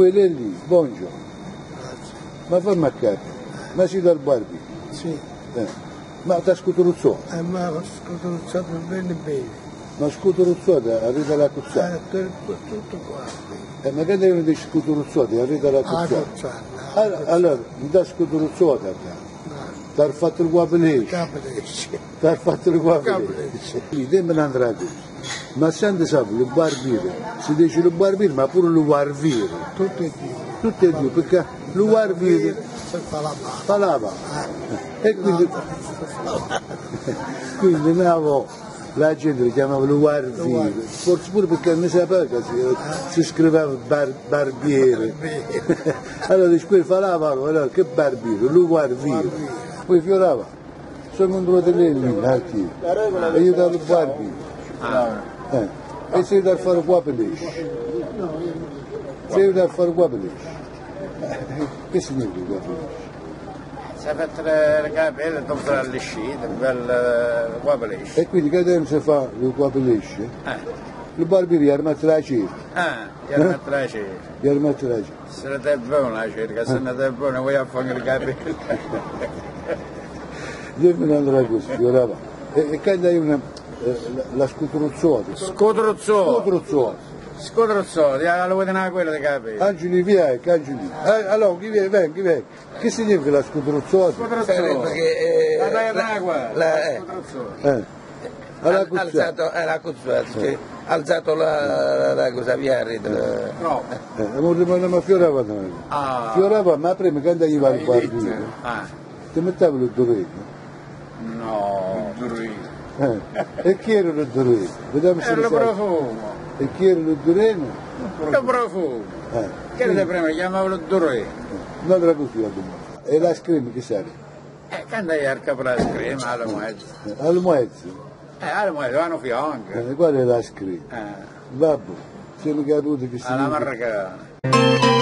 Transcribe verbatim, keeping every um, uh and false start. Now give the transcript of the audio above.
quello è lì, buongiorno. Grazie. Ma fammi a capo, ma sei dal barbino? Sì. Eh. Ma ti ha scuturuzzato? E mi ha scuturuzzato bene bene. Ma scuturuzzato arriva la cuzzata? Eh, per- tutto qua. Eh, ma che devono dire scuturuzzato arriva la Ah, cuzzata? cozzata. Allora, allora, mi dà scuturuzzato, ti ha fatto il guapelesce, Capelesce. ti ha fatto il guapelesce. Capelesce. Lì, dimmi un'altra cosa. Ma senti, sai, il barbiere, si dice il barbiere, ma pure il guarviere. Tutti e due. Tutti e due, perché il guarviere Si fa la mano. fa la mano. E quindi, quindi no, la gente lo chiamava il guarviere, forse pure perché non sapeva che si, si scriveva bar, barbiere. Allora dice, quello fa la mano, allora che barbiere, il guarviere. Poi fiorava, sono entrato lì l'archivio, e io davo il barbiere. Eh, e sei da fare qua per lei. Sei da fare qua per lei. Che significa qua per lei? Si è fatto le capelle, dopo la liscita, bel qua per lei. E quindi che tempo si fa il qua per lei? Eh, Il barbiere gli ha messo la cerca. ah, ti hanno fatto la cerca. Gli ha messo la cerca. Se non è buona la cerca, se non è buona vuoi a fare le capelle. Dimmi un'altra cosa, fiorava. E, e quando hai una, eh, la, la scuturuzzata? Scodrozzo, Scuturuzzata. scodrozzo, ti lo vuoi tenere quella di capelle. Angeli via, Angeli. Eh, allora, chi viene, vieni, chi viene. Che significa la scuturuzzata? Scodrozzo, Perché la dai eh, a tenere qua, la- eh, scodrozzo. Eh. Alla ha cuzzata. alzato, eh, la cuzzata, sì. Ha alzato la, la, la cosa via arriva. No, Eh, ma, ma fiorava noi. ah, Fiorava, ma prima quando gli va il barbiere, ah, ti metteva il durino. no, durino. Eh. E chi era il durino? Vediamo se E lo lo sai. profumo, E chi era il durino? lo profumo. Eh. Che ne prima chiamavano durino. Un'altra cosa io domanda. E la scrima chi serve? Eh, quando hai il capo la scrima, alla mezzo. Eh, al mezzo. Eh, alla mezzo, vanno fianco. Eh, qual è la scrima? Eh, Vabbè, siamo caduti che si alla dice. marracana.